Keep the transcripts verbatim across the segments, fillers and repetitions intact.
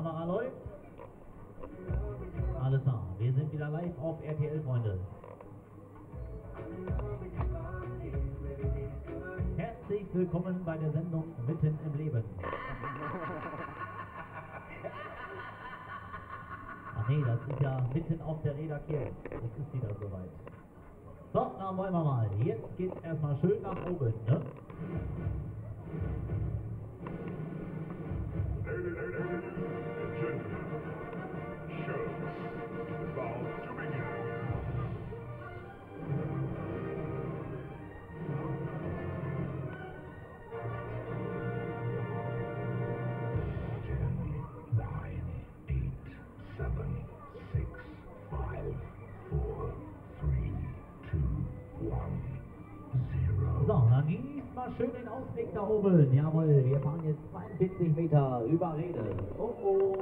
Kamera läuft. Alles klar, wir sind wieder live auf R T L, Freunde. Herzlich willkommen bei der Sendung Mitten im Leben. Ach nee, das ist ja mitten auf der Redaktion. Jetzt ist wieder soweit. So, dann wollen wir mal. Jetzt geht's erstmal schön nach oben, ne? Ladies and gentlemen, show is about to begin. ten, nine, eight, seven, six, five, four, three, two, one, zero. So, dann genießt mal schön den Ausblick da oben. Jawohl, wir fahren jetzt zweiundvierzig Meter über Rede. Oh oh.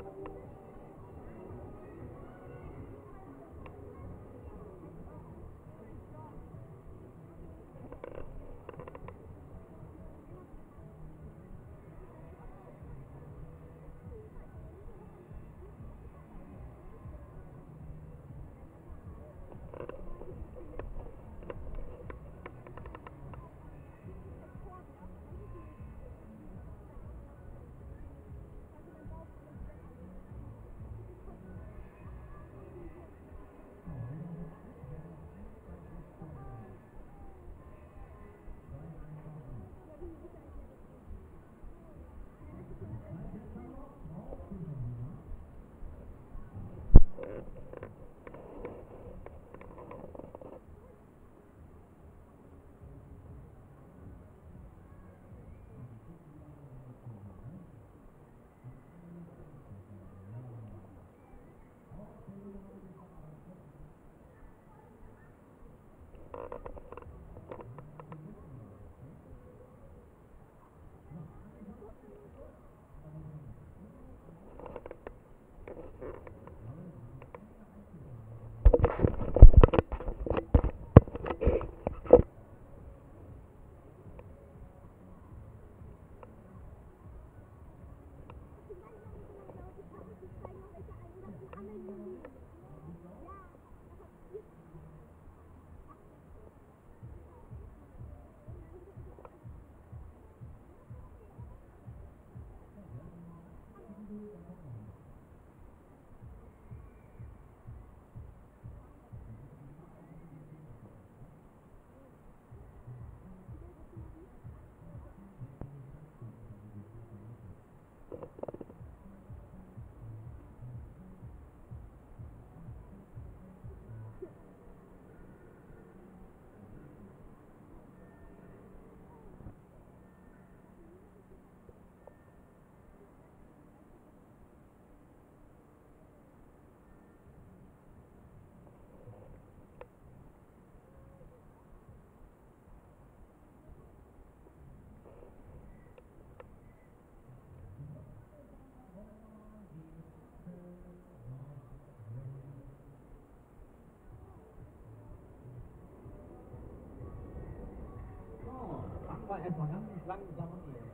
Erstmal ganz langsam hier.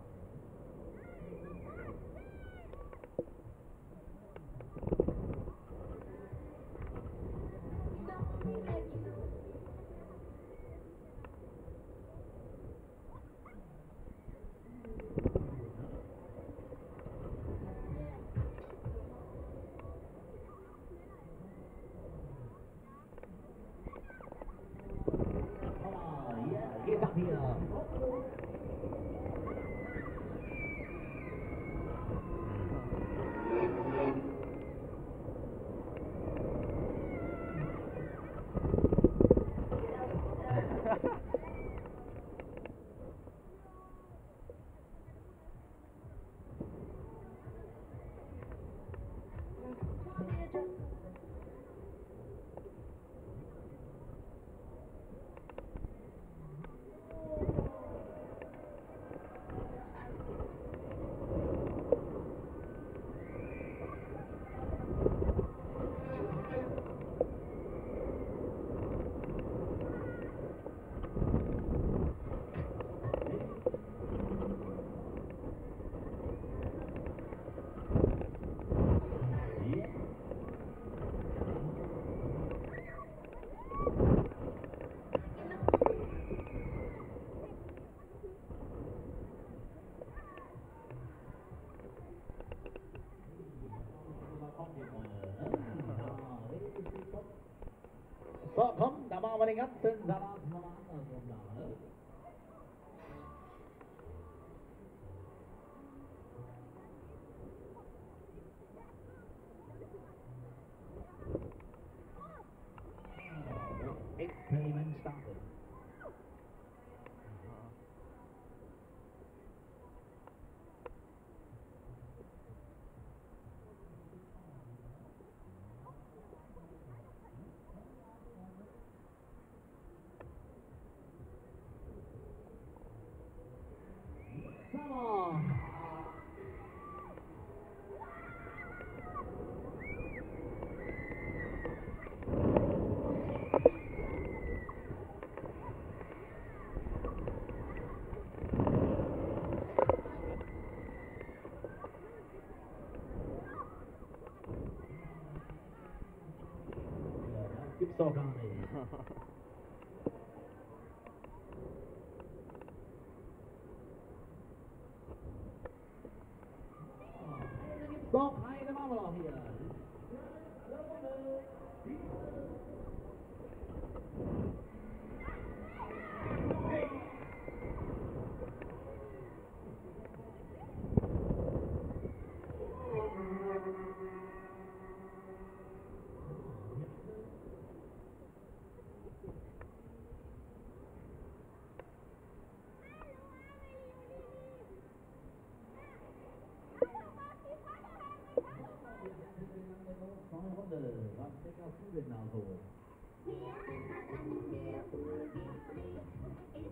Oh, yeah, geht ab hier. So, komm, da machen wir den ganzen Salat nochmal andersrum da. Ne? Experiment startet. So. Gibt's doch gar nicht. Doch, eine machen wir noch hier. Neue Runde. Was denkst du denn da so?